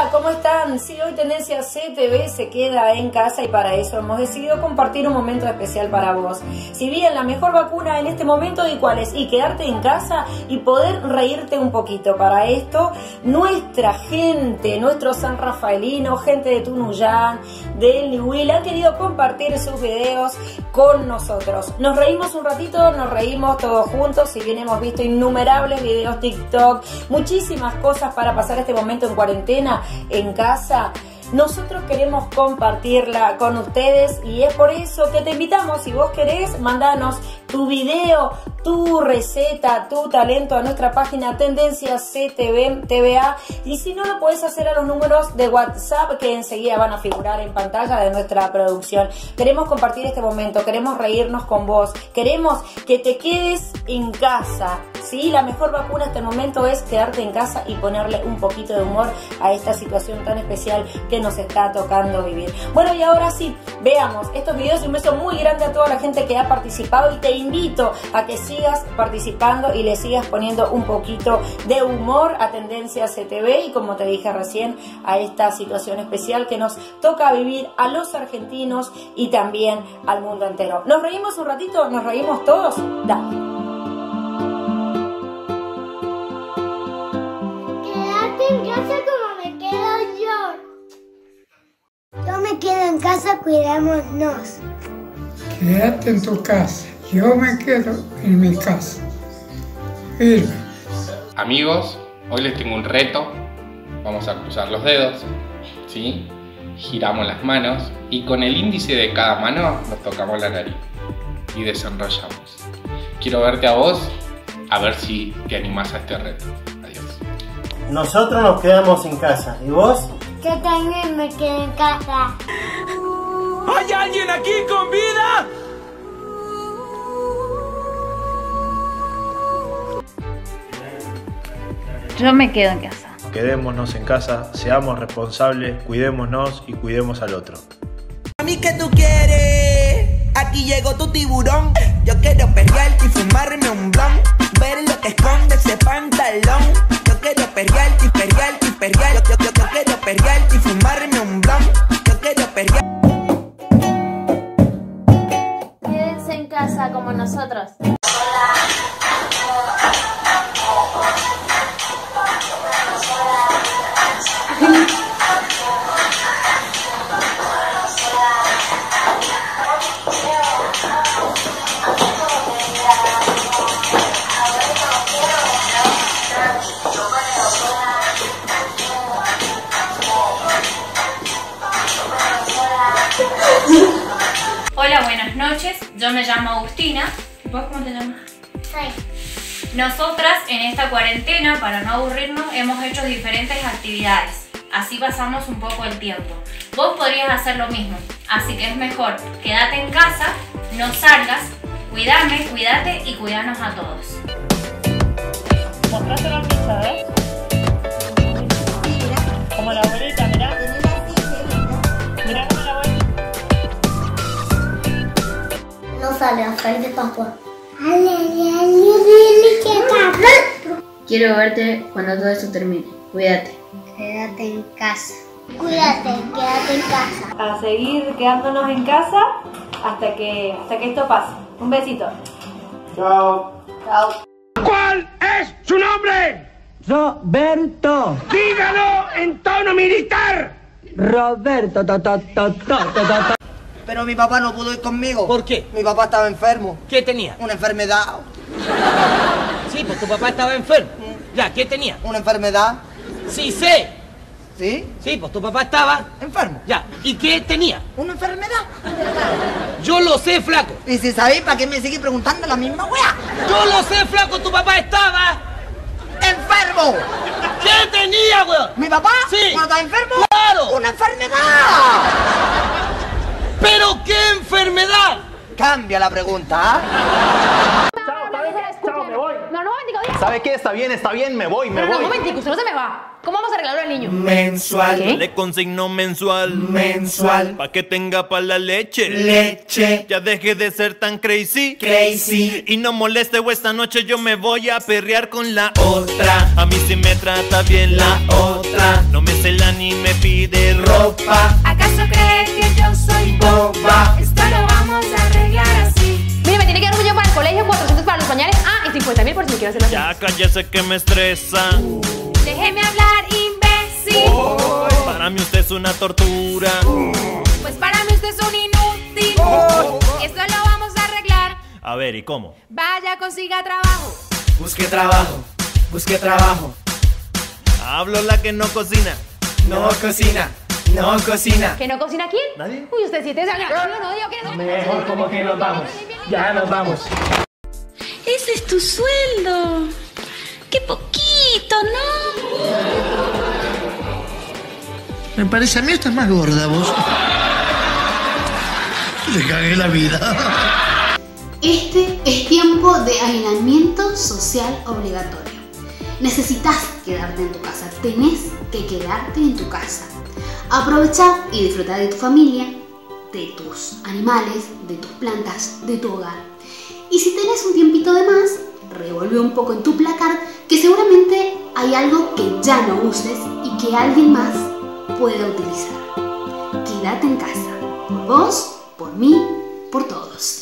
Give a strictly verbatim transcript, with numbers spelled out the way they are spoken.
Hola, ¿cómo están? Sí, hoy Tendencia C T V se queda en casa y para eso hemos decidido compartir un momento especial para vos. Si bien la mejor vacuna en este momento, ¿y cuál es? Y quedarte en casa y poder reírte un poquito. Para esto, nuestra gente, nuestros sanrafaelinos, gente de Tunuyán, de Ñuble, han querido compartir sus videos con nosotros. Nos reímos un ratito, nos reímos todos juntos, si bien hemos visto innumerables videos TikTok, muchísimas cosas para pasar este momento en cuarentena, en casa. Nosotros queremos compartirla con ustedes y es por eso que te invitamos, si vos querés, mandanos tu video, tu receta, tu talento a nuestra página Tendencia C T V T V A, y si no, lo puedes hacer a los números de WhatsApp que enseguida van a figurar en pantalla de nuestra producción. Queremos compartir este momento, queremos reírnos con vos, queremos que te quedes en casa. Sí, la mejor vacuna hasta el momento es quedarte en casa y ponerle un poquito de humor a esta situación tan especial que nos está tocando vivir. Bueno, y ahora sí, veamos estos videos y un beso muy grande a toda la gente que ha participado y te invito a que sigas participando y le sigas poniendo un poquito de humor a Tendencia C T V y, como te dije recién, a esta situación especial que nos toca vivir a los argentinos y también al mundo entero. ¿Nos reímos un ratito? ¿Nos reímos todos? Dale. En casa como me quedo yo. Yo me quedo en casa, cuidémonos. Quédate en tu casa. Yo me quedo en mi casa. Firme. Amigos, hoy les tengo un reto. Vamos a cruzar los dedos, ¿sí? Giramos las manos y con el índice de cada mano nos tocamos la nariz y desenrollamos. Quiero verte a vos, a ver si te animás a este reto. Adiós. Nosotros nos quedamos en casa. ¿Y vos? Yo también me quedo en casa. ¿Hay alguien aquí con vida? Yo me quedo en casa. Quedémonos en casa, seamos responsables, cuidémonos y cuidemos al otro. ¿A mí qué tú quieres? Aquí llegó tu tiburón. Yo quiero perrearte y fumarme un blon. Ver lo que esconde ese pantalón. Yo quiero perrearte y perrearte y perrearte. Yo, yo, yo quiero perrearte y fumarme un blon. Yo quiero perrearte. Quédense en casa como nosotros. Hola, buenas noches. Yo me llamo Agustina. ¿Vos cómo te llamas? Sí. Nosotras en esta cuarentena, para no aburrirnos, hemos hecho diferentes actividades. Así pasamos un poco el tiempo. Vos podrías hacer lo mismo. Así que es mejor quédate en casa, no salgas, cuidame, cuídate y cuidanos a todos. Mostraste la pizza, ¿ves? Como la abuelita, mirá. Mirá como la abuelita. No sale a hacer de papá. Quiero verte cuando todo esto termine. Cuídate. Quédate en casa. Cuídate, quédate en casa. A seguir quedándonos en casa hasta que, hasta que esto pase. Un besito. Chao. Chao. ¿Cuál es su nombre? Roberto. Dígalo en tono militar. Roberto. Ta, ta, ta, ta, ta, ta. Pero mi papá no pudo ir conmigo. ¿Por qué? Mi papá estaba enfermo. ¿Qué tenía? Una enfermedad. Sí, pues tu papá estaba enfermo. Ya, ¿qué tenía? Una enfermedad. Sí, sé. ¿Sí? Sí, pues tu papá estaba Enfermo. Ya, ¿y qué tenía? Una enfermedad. Yo lo sé, flaco. Y si sabéis, ¿para qué me sigue preguntando la misma weá? Yo lo sé, flaco, tu papá estaba ¡Enfermo! ¿Qué tenía, weón? ¿Mi papá? Sí. ¿Cuando estaba enfermo? ¡Claro! ¡Una enfermedad! ¿Pero qué enfermedad? Cambia la pregunta, ¿ah? Chao, ¿sabes? Chao, me voy. No, no, digo, ¿Sabe qué? Está bien, está bien, me voy, me Pero voy. no, momentico, usted no se me va. ¿Cómo vamos a arreglarlo al niño? Mensual. ¿Qué? Le consigno mensual. Mensual. Pa' que tenga pa' la leche. Leche. Ya deje de ser tan crazy. Crazy. Y no moleste, o esta noche yo me voy a perrear con la otra. A mí sí me trata bien la otra. No me cela ni me pide ropa. ¿Acaso cree que yo soy boba? Esto lo vamos a arreglar así. Mire, me tiene que dar un millón para el colegio, cuatrocientos para los pañales. Ah, y cincuenta mil por si me quiero hacer la Ya cállese que me estresa. Déjeme hablar, imbécil. Oh, para mí usted es una tortura. Pues para mí usted es un inútil. Oh. Esto lo vamos a arreglar. A ver, ¿y cómo? Vaya, consiga trabajo. Busque trabajo, busque trabajo. Hablo la que no cocina. No cocina, no cocina. ¿Que no cocina quién? ¿Nadie? Uy, usted siete años. No, no, digo que no. Mejor como que nos vamos. Ya nos vamos. Ese es tu sueldo. ¡Qué poquito, ¿no? Me parece a mí estás más gorda, vos. Le cagué la vida. Este es tiempo de aislamiento social obligatorio. Necesitas quedarte en tu casa, tenés que quedarte en tu casa. Aprovechar y disfrutar de tu familia, de tus animales, de tus plantas, de tu hogar. Y si tenés un tiempito de más, revuelve un poco en tu placar, que seguramente hay algo que ya no uses y que alguien más pueda utilizar. Quédate en casa, por vos, por mí, por todos.